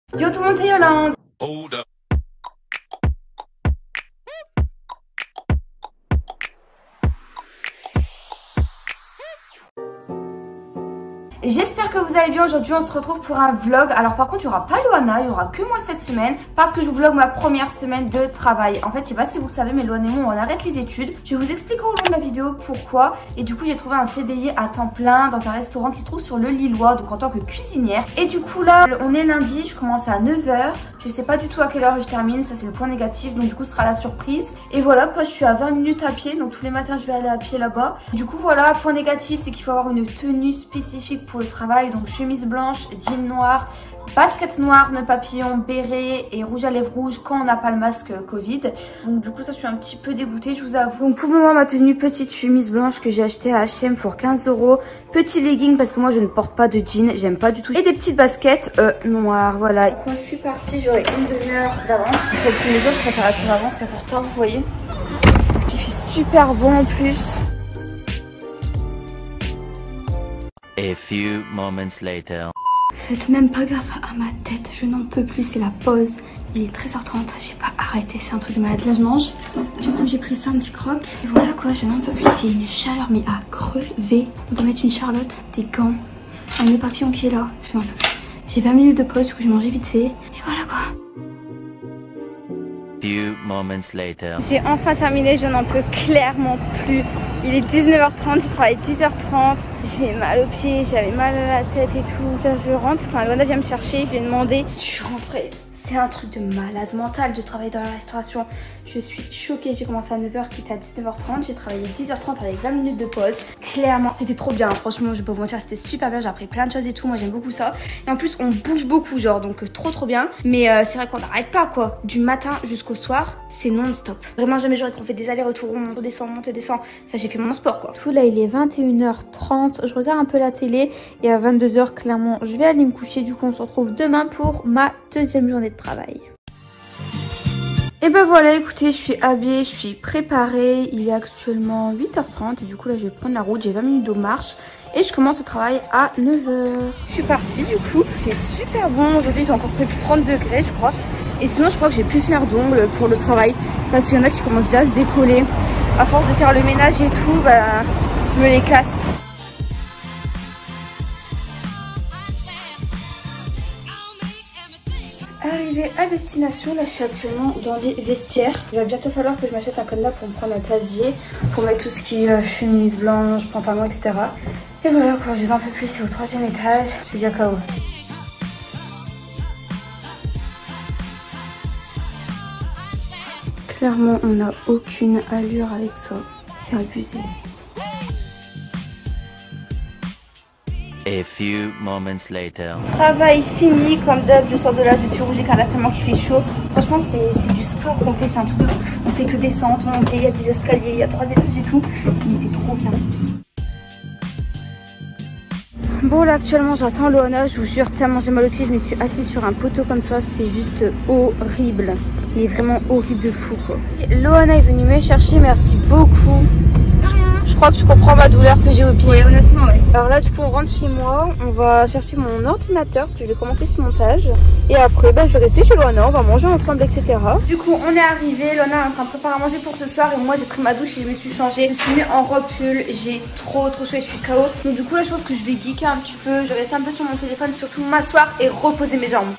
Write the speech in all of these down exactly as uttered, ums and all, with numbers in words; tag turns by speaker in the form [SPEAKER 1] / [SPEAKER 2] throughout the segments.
[SPEAKER 1] Yo tout le monde, c'est Yolande. J'espère que vous allez bien. Aujourd'hui on se retrouve pour un vlog. Alors par contre il n'y aura pas Loana, il n'y aura que moi cette semaine parce que je vlog ma première semaine de travail. En fait je sais pas si vous le savez mais Loana et moi on arrête les études. Je vais vous expliquer au long de la vidéo pourquoi. Et du coup j'ai trouvé un C D I à temps plein dans un restaurant qui se trouve sur le Lillois, donc en tant que cuisinière. Et du coup là on est lundi, je commence à neuf heures. Je sais pas du tout à quelle heure je termine, ça c'est le point négatif, donc du coup ce sera la surprise. Et voilà quoi, je suis à vingt minutes à pied, donc tous les matins je vais aller à pied là-bas. Du coup voilà, point négatif c'est qu'il faut avoir une tenue spécifique pour le travail, donc chemise blanche, jean noir, basket noir, nœud papillon, béret et rouge à lèvres rouge quand on n'a pas le masque Covid. Donc du coup ça je suis un petit peu dégoûtée, je vous avoue. Donc pour le moment ma tenue, petite chemise blanche que j'ai achetée à H et M pour quinze euros. Petit legging parce que moi je ne porte pas de jean, j'aime pas du tout. Et des petites baskets euh, noires, voilà. Quand je suis partie j'aurai une demi-heure d'avance. Pour le premier jour je préfère être en avance qu'être en retard, vous voyez. Il fait super bon en plus.
[SPEAKER 2] A few moments later.
[SPEAKER 1] Faites même pas gaffe à ma tête, je n'en peux plus, c'est la pause. Il est treize heures trente, j'ai pas arrêté, c'est un truc de malade. Là je mange, du coup j'ai pris ça, un petit croc. Et voilà quoi, je n'en peux plus, il fait une chaleur mais à crever. On doit mettre une charlotte, des gants, un nœud papillon qui est là, je n'en peux plus. J'ai vingt minutes de pause, du coup j'ai mangé vite fait. Et voilà quoi.
[SPEAKER 2] Few moments later.
[SPEAKER 1] J'ai enfin terminé, je n'en peux clairement plus. Il est dix-neuf heures trente, je travaille dix heures trente. J'ai mal aux pieds, j'avais mal à la tête et tout. Là je rentre, enfin Loana vient me chercher, je lui ai demandé. Je suis rentrée. C'est un truc de malade mental de travailler dans la restauration. Je suis choquée, j'ai commencé à neuf heures, quitté à dix-neuf heures trente. J'ai travaillé dix heures trente avec vingt minutes de pause. Clairement, c'était trop bien. Franchement, je vais pas vous mentir, c'était super bien. J'ai appris plein de choses et tout. Moi, j'aime beaucoup ça. Et en plus, on bouge beaucoup, genre, donc euh, trop trop bien. Mais euh, c'est vrai qu'on n'arrête pas, quoi. Du matin jusqu'au soir, c'est non-stop. Vraiment, jamais j'aurais qu'on fait des allers-retours, on monte, on descend, on monte et descend. Enfin, j'ai fait mon sport, quoi. Tout là, il est vingt et une heures trente. Je regarde un peu la télé. Et à vingt-deux heures, clairement, je vais aller me coucher. Du coup, on se retrouve demain pour ma deuxième journée de travail. Et ben voilà, écoutez, je suis habillée, je suis préparée. Il est actuellement huit heures trente et du coup là je vais prendre la route. J'ai vingt minutes de marche et je commence le travail à neuf heures. Je suis partie du coup, c'est super bon. Aujourd'hui j'ai encore prévu trente degrés je crois. Et sinon je crois que j'ai plus faire d'ongles pour le travail parce qu'il y en a qui commencent déjà à se décoller. À force de faire le ménage et tout, bah je me les casse. Arrivée à destination, là je suis actuellement dans les vestiaires. Il va bientôt falloir que je m'achète un cadenas pour me prendre un casier, pour mettre tout ce qui est euh, chemise blanche, pantalon, et cetera. Et voilà quoi, je n'en peux plus, c'est au troisième étage, c'est déjà K O. Clairement on n'a aucune allure avec ça, c'est abusé.
[SPEAKER 2] A few moments later.
[SPEAKER 1] Travail fini, comme d'hab, je sors de là, je suis rouge écarlate tellement qu'il fait chaud. Franchement, c'est du sport qu'on fait, c'est un truc de ouf. On fait que descendre, monter, il y a des escaliers, il y a trois étages et tout. Mais c'est trop bien. Bon, là actuellement, j'attends Loana, je vous jure, tellement j'ai mal aux pieds, je me suis assise sur un poteau comme ça, c'est juste horrible. Il est vraiment horrible de fou, quoi. Et Loana est venue me chercher, merci beaucoup. Je crois que tu comprends ma douleur que j'ai au pied. Oui, honnêtement, oui. Alors là, du coup, on rentre chez moi. On va chercher mon ordinateur parce que je vais commencer ce montage. Et après, bah, je vais rester chez Loana. On va manger ensemble, et cetera. Du coup, on est arrivé. Loana est en train de préparer à manger pour ce soir. Et moi, j'ai pris ma douche et je me suis changée. Je suis mis en robe pull. J'ai trop, trop chaud et je suis K O. Donc, du coup, là, je pense que je vais geeker un petit peu. Je vais rester un peu sur mon téléphone, surtout m'asseoir et reposer mes jambes.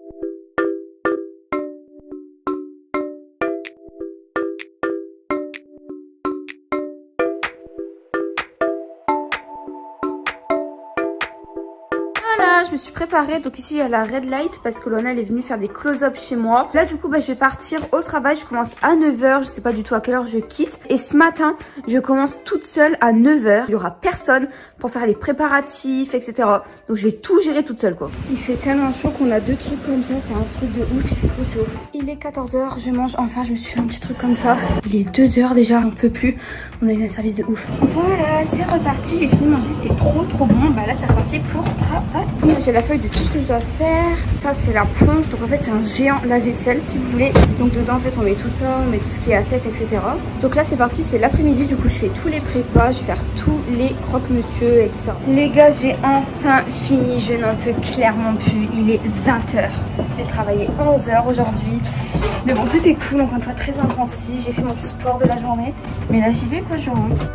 [SPEAKER 1] Je me suis préparée, donc ici il y a la red light parce que Loana elle est venue faire des close-up chez moi. Là du coup bah, je vais partir au travail, je commence à neuf heures, je sais pas du tout à quelle heure je quitte. Et ce matin je commence toute seule à neuf heures, il y aura personne pour faire les préparatifs, et cetera. Donc je vais tout gérer toute seule quoi. Il fait tellement chaud qu'on a deux trucs comme ça, c'est un truc de ouf, il fait trop chaud. Il est quatorze heures, je mange, enfin je me suis fait un petit truc comme ça. Il est deux heures déjà, on peut plus, on a eu un service de ouf. Voilà, c'est reparti, j'ai fini de manger, c'était trop trop bon. Bah là c'est reparti pour travailler. j'ai la feuille de tout ce que je dois faire. Ça c'est la plonge, donc en fait c'est un géant lave-vaisselle si vous voulez. Donc dedans en fait on met tout ça, on met tout ce qui est assiette, et cetera. Donc là c'est parti, c'est l'après-midi, du coup je fais tous les prépas, je vais faire tous les croque-monsieur, et cetera. Les gars, j'ai enfin fini, je n'en peux clairement plus, il est vingt heures. J'ai travaillé onze heures aujourd'hui. Mais bon, c'était cool, encore une fois très intensif. J'ai fait mon sport de la journée. Mais là, j'y vais quoi, je rentre.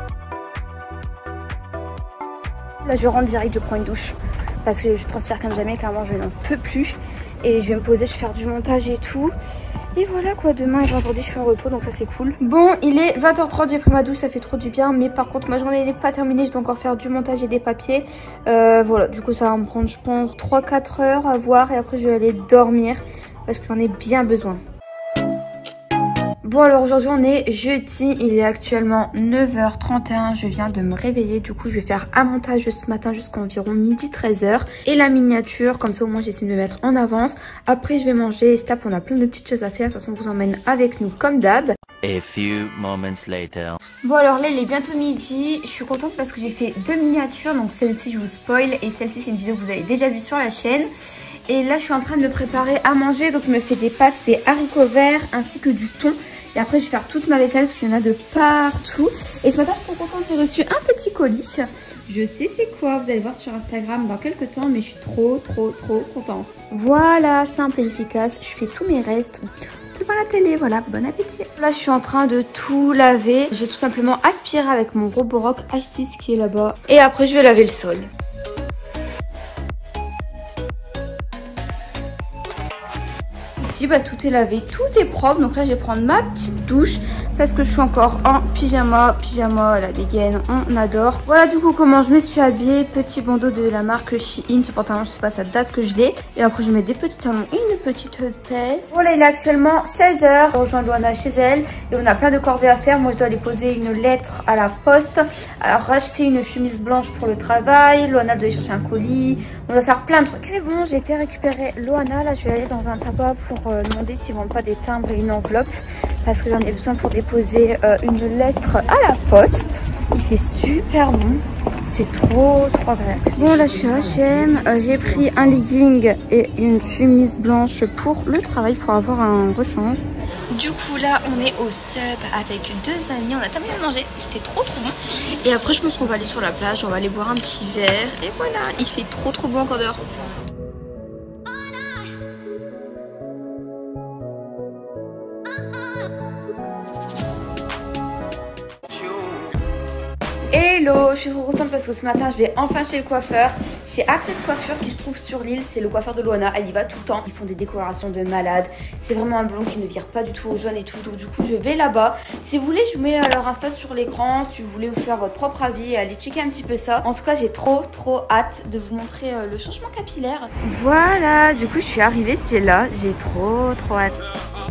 [SPEAKER 1] Là, je rentre direct, je prends une douche. Parce que je transfère comme jamais, clairement, je n'en peux plus. Et je vais me poser, je vais faire du montage et tout. Et voilà quoi, demain et vendredi, je suis en repos, donc ça c'est cool. Bon, il est vingt heures trente, j'ai pris ma douche, ça fait trop du bien. Mais par contre, ma journée n'est pas terminée, je dois encore faire du montage et des papiers. Euh, voilà, du coup, ça va me prendre, je pense, trois quatre heures à voir. Et après, je vais aller dormir parce que j'en ai bien besoin. Bon alors aujourd'hui on est jeudi, il est actuellement neuf heures trente et un, je viens de me réveiller, du coup je vais faire un montage ce matin jusqu'à environ midi treize heures et la miniature, comme ça au moins j'essaie de me mettre en avance. Après je vais manger, stop, on a plein de petites choses à faire, de toute façon on vous emmène avec nous comme d'hab.
[SPEAKER 2] A few moments later.
[SPEAKER 1] Bon alors là il est bientôt midi, je suis contente parce que j'ai fait deux miniatures, donc celle-ci je vous spoil et celle-ci c'est une vidéo que vous avez déjà vue sur la chaîne. Et là je suis en train de me préparer à manger, donc je me fais des pâtes, des haricots verts ainsi que du thon. Et après je vais faire toute ma vaisselle parce qu'il y en a de partout. Et ce matin je suis trop contente, j'ai reçu un petit colis. Je sais c'est quoi, vous allez voir sur Instagram dans quelques temps, mais je suis trop trop trop contente. Voilà, simple et efficace, je fais tous mes restes devant la télé, voilà, bon appétit. Là je suis en train de tout laver. Je vais tout simplement aspirer avec mon Roborock H six qui est là-bas. Et après je vais laver le sol. Ici bah, tout est lavé, tout est propre, donc là je vais prendre ma petite douche parce que je suis encore en pyjama, pyjama, la dégaine, on adore. Voilà du coup comment je me suis habillée, petit bandeau de la marque Shein, ce pantalon je sais pas, ça date que je l'ai. Et après je mets des petits talons et une petite peste. Voilà, il est actuellement seize heures, je rejoins Loana chez elle et on a plein de corvées à faire. Moi je dois aller poser une lettre à la poste, alors racheter une chemise blanche pour le travail, Loana doit aller chercher un colis, on doit faire plein de trucs. C'est bon, j'ai été récupérer Loana, là je vais aller dans un tabac pour euh, demander s'ils vendent pas des timbres et une enveloppe parce que j'en ai besoin pour déposer euh, une lettre à la poste. Il fait super bon, c'est trop trop agréable. Bon là je suis à H et M, euh, j'ai pris un legging et une chemise blanche pour le travail pour avoir un rechange. Du coup là on est au sub avec deux amis, on a terminé de manger, c'était trop trop bon. Et après je pense qu'on va aller sur la plage, on va aller boire un petit verre et voilà, il fait trop trop bon encore dehors. Hello, je suis trop contente parce que ce matin je vais enfin chez le coiffeur, chez Access Coiffure qui se trouve sur l'île, c'est le coiffeur de Loana, elle y va tout le temps, ils font des décorations de malade, c'est vraiment un blond qui ne vire pas du tout au jaune et tout, donc du coup je vais là-bas. Si vous voulez je vous mets leur Insta sur l'écran, si vous voulez vous faire votre propre avis et aller checker un petit peu ça. En tout cas j'ai trop trop hâte de vous montrer euh, le changement capillaire. Voilà, du coup je suis arrivée, c'est là, j'ai trop trop hâte.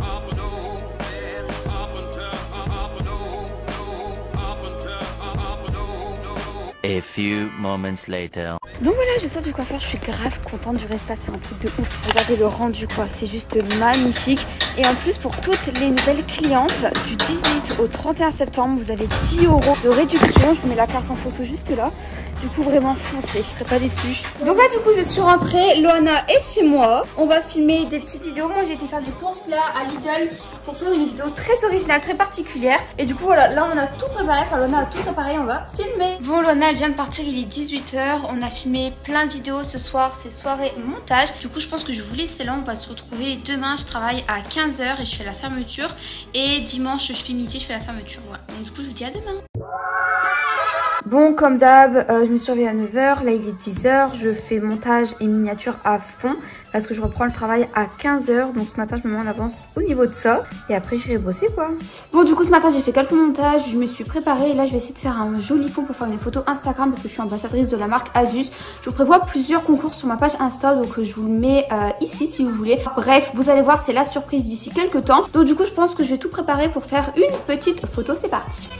[SPEAKER 2] A few moments later.
[SPEAKER 1] Donc voilà, je sors du coiffeur, je suis grave contente du résultat, c'est un truc de ouf. Regardez le rendu quoi, c'est juste magnifique. Et en plus pour toutes les nouvelles clientes, du dix-huit au trente et un septembre, vous avez dix euros de réduction. Je vous mets la carte en photo juste là. Du coup vraiment foncez, je serai pas déçue. Donc là du coup je suis rentrée, Loana est chez moi. On va filmer des petites vidéos. Moi j'ai été faire des courses là à Lidl pour faire une vidéo très originale, très particulière. Et du coup voilà, là on a tout préparé, enfin Loana a tout préparé, on va filmer. Bon Loana elle vient de partir, il est dix-huit heures. On a filmé plein de vidéos ce soir, c'est soirée montage. Du coup je pense que je vais vous laisser là, on va se retrouver demain. Je travaille à quinze heures et je fais la fermeture. Et dimanche je fais midi, je fais la fermeture. Voilà, donc du coup je vous dis à demain. Bon, comme d'hab, euh, je me suis réveillée à neuf heures, là il est dix heures, je fais montage et miniature à fond parce que je reprends le travail à quinze heures, donc ce matin je me mets en avance au niveau de ça et après j'irai bosser quoi. Bon du coup ce matin j'ai fait quelques montages, je me suis préparée et là je vais essayer de faire un joli fond pour faire une photo Instagram parce que je suis ambassadrice de la marque Asus. Je vous prévois plusieurs concours sur ma page Insta, donc je vous le mets euh, ici si vous voulez. Bref, vous allez voir, c'est la surprise d'ici quelques temps, donc du coup je pense que je vais tout préparer pour faire une petite photo, c'est parti.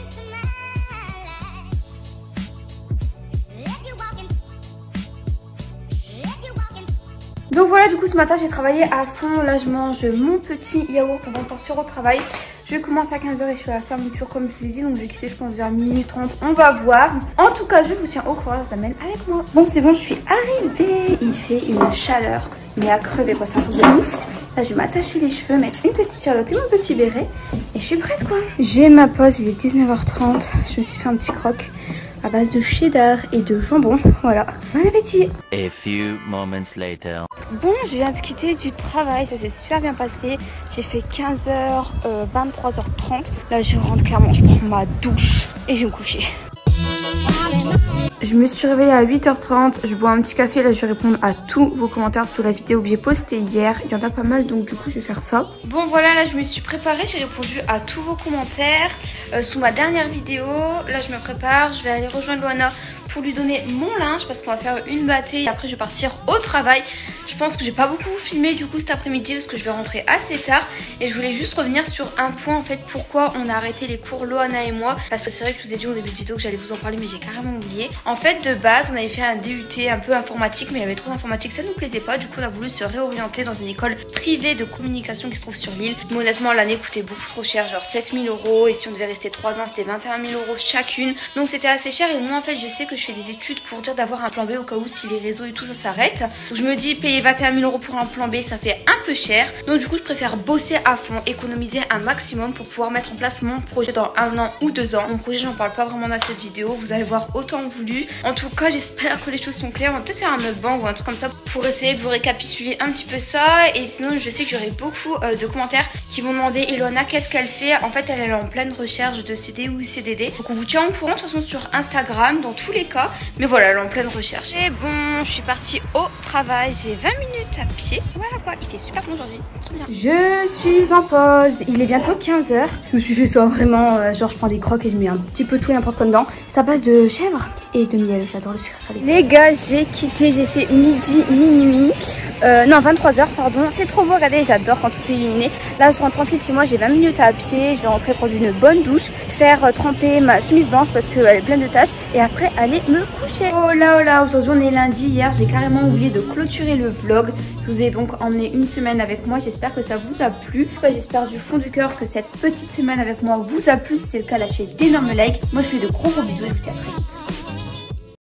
[SPEAKER 1] Donc voilà, du coup ce matin j'ai travaillé à fond. Là je mange mon petit yaourt avant de partir au travail. Je commence à quinze heures et je suis à la fermeture comme je vous ai dit. Donc je vais quitter je pense vers minuit trente. On va voir. En tout cas je vous tiens au courant, je vous amène avec moi. Bon c'est bon, je suis arrivée. Il fait une chaleur mais à crever quoi, c'est un truc de ouf. Là je vais m'attacher les cheveux, mettre une petite charlotte et mon petit béret. Et je suis prête quoi. J'ai ma pause, il est dix-neuf heures trente. Je me suis fait un petit croc à base de cheddar et de jambon. Voilà. Bon appétit.
[SPEAKER 2] A few moments later.
[SPEAKER 1] Bon, je viens de quitter du travail, ça s'est super bien passé. J'ai fait quinze heures, euh, vingt-trois heures trente. Là, je rentre clairement, je prends ma douche et je vais me coucher. Je me suis réveillée à huit heures trente, je bois un petit café, là je vais répondre à tous vos commentaires sur la vidéo que j'ai postée hier. Il y en a pas mal donc du coup je vais faire ça. Bon voilà, là je me suis préparée, j'ai répondu à tous vos commentaires euh, sous ma dernière vidéo. Là je me prépare, je vais aller rejoindre Loana pour lui donner mon linge parce qu'on va faire une bâtée et après je vais partir au travail. Je pense que j'ai pas beaucoup filmé du coup cet après-midi parce que je vais rentrer assez tard et je voulais juste revenir sur un point en fait, pourquoi on a arrêté les cours Loana et moi, parce que c'est vrai que je vous ai dit au début de vidéo que j'allais vous en parler mais j'ai carrément oublié. En fait de base on avait fait un D U T un peu informatique mais il y avait trop d'informatique, ça nous plaisait pas, du coup on a voulu se réorienter dans une école privée de communication qui se trouve sur l'île. Mais honnêtement l'année coûtait beaucoup trop cher, genre sept mille euros et si on devait rester trois ans c'était vingt et un mille euros chacune, donc c'était assez cher. Et moi en fait je sais que je fais des études pour dire d'avoir un plan B au cas où si les réseaux et tout ça s'arrête. Donc je me dis payer vingt et un mille euros pour un plan B ça fait un peu cher, donc du coup je préfère bosser à fond, économiser un maximum pour pouvoir mettre en place mon projet dans un an ou deux ans. Mon projet j'en parle pas vraiment dans cette vidéo, vous allez voir autant voulu. En tout cas j'espère que les choses sont claires, on va peut-être faire un mukbang ou un truc comme ça pour essayer de vous récapituler un petit peu ça. Et sinon je sais qu'il y aurait beaucoup euh, de commentaires qui vont demander Ilona qu'est-ce qu'elle fait. En fait elle est en pleine recherche de C D ou C D D, donc on vous tient au courant de toute façon sur Instagram dans tous les cas. Mais voilà, elle est en pleine recherche. Et bon, je suis partie au travail, j'ai vingt minutes à pied. Voilà quoi, il fait super bon aujourd'hui, trop bien. Je suis en pause, il est bientôt quinze heures. Je me suis fait ça vraiment, euh, genre je prends des crocs et je mets un petit peu tout et n'importe quoi dedans. Ça passe de chèvre et de miel, j'adore le sucre salé. Les gars, j'ai quitté, j'ai fait midi, minuit, euh, non vingt-trois heures pardon. C'est trop beau, regardez, j'adore quand tout est illuminé. Là je rentre tranquille chez moi, j'ai vingt minutes à pied. Je vais rentrer prendre une bonne douche, faire euh, tremper ma chemise blanche parce qu'elle est pleine de taches et après aller me coucher. Oh là oh là, aujourd'hui on est lundi, hier j'ai carrément oublié de clôturer le vlog. Je vous ai donc emmené une semaine avec moi, j'espère que ça vous a plu. J'espère du fond du cœur que cette petite semaine avec moi vous a plu. Si c'est le cas, lâchez d'énormes likes. Moi je fais de gros gros bisous et je vous dis à très vite.